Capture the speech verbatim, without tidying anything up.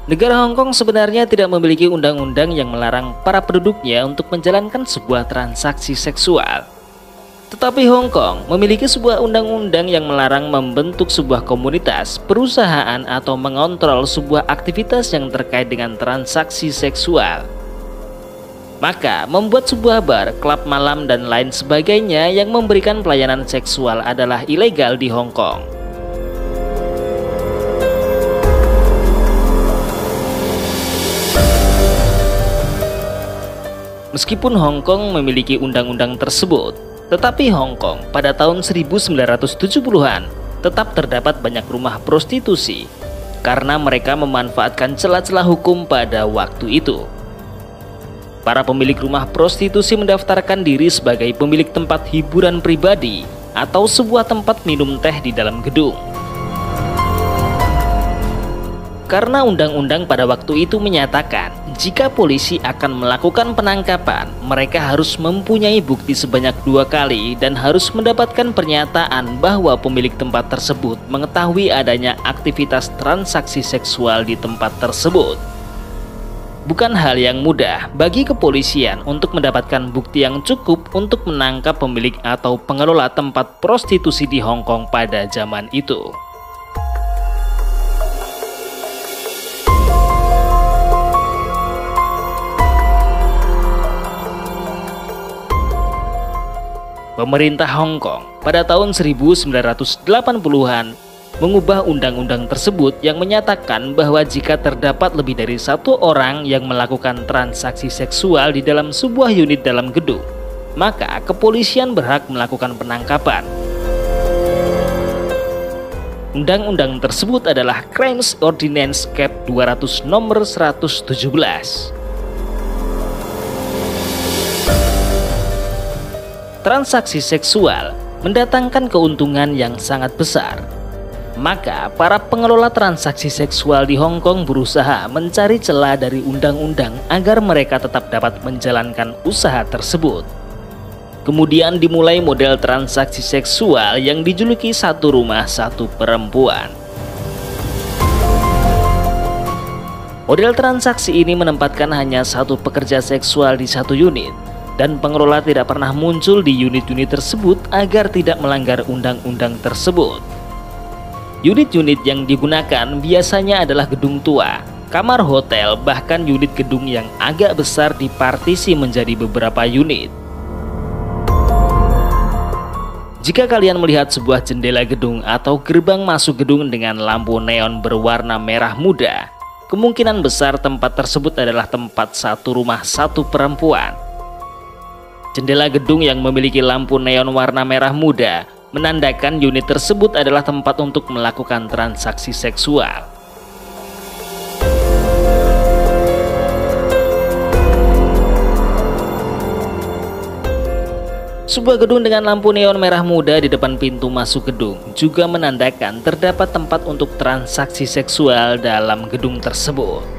Negara Hong Kong sebenarnya tidak memiliki undang-undang yang melarang para penduduknya untuk menjalankan sebuah transaksi seksual. Tetapi Hong Kong memiliki sebuah undang-undang yang melarang membentuk sebuah komunitas, perusahaan, atau mengontrol sebuah aktivitas yang terkait dengan transaksi seksual. Maka, membuat sebuah bar, klub malam, dan lain sebagainya yang memberikan pelayanan seksual adalah ilegal di Hong Kong. Meskipun Hong Kong memiliki undang-undang tersebut, tetapi Hong Kong pada tahun seribu sembilan ratus tujuh puluhan tetap terdapat banyak rumah prostitusi karena mereka memanfaatkan celah-celah hukum pada waktu itu. Para pemilik rumah prostitusi mendaftarkan diri sebagai pemilik tempat hiburan pribadi atau sebuah tempat minum teh di dalam gedung. Karena undang-undang pada waktu itu menyatakan jika polisi akan melakukan penangkapan, mereka harus mempunyai bukti sebanyak dua kali dan harus mendapatkan pernyataan bahwa pemilik tempat tersebut mengetahui adanya aktivitas transaksi seksual di tempat tersebut. Bukan hal yang mudah bagi kepolisian untuk mendapatkan bukti yang cukup untuk menangkap pemilik atau pengelola tempat prostitusi di Hong Kong pada zaman itu. Pemerintah Hong Kong pada tahun seribu sembilan ratus delapan puluhan mengubah undang-undang tersebut yang menyatakan bahwa jika terdapat lebih dari satu orang yang melakukan transaksi seksual di dalam sebuah unit dalam gedung, maka kepolisian berhak melakukan penangkapan. Undang-undang tersebut adalah Crimes Ordinance Cap dua ratus nomor seratus tujuh belas. Transaksi seksual mendatangkan keuntungan yang sangat besar. Maka para pengelola transaksi seksual di Hong Kong berusaha mencari celah dari undang-undang agar mereka tetap dapat menjalankan usaha tersebut. Kemudian dimulai model transaksi seksual yang dijuluki satu rumah satu perempuan. Model transaksi ini menempatkan hanya satu pekerja seksual di satu unit, dan pengelola tidak pernah muncul di unit-unit tersebut agar tidak melanggar undang-undang tersebut. Unit-unit yang digunakan biasanya adalah gedung tua, kamar hotel, bahkan unit gedung yang agak besar dipartisi menjadi beberapa unit. Jika kalian melihat sebuah jendela gedung atau gerbang masuk gedung dengan lampu neon berwarna merah muda, kemungkinan besar tempat tersebut adalah tempat satu rumah satu perempuan. Jendela gedung yang memiliki lampu neon warna merah muda menandakan unit tersebut adalah tempat untuk melakukan transaksi seksual. Sebuah gedung dengan lampu neon merah muda di depan pintu masuk gedung juga menandakan terdapat tempat untuk transaksi seksual dalam gedung tersebut.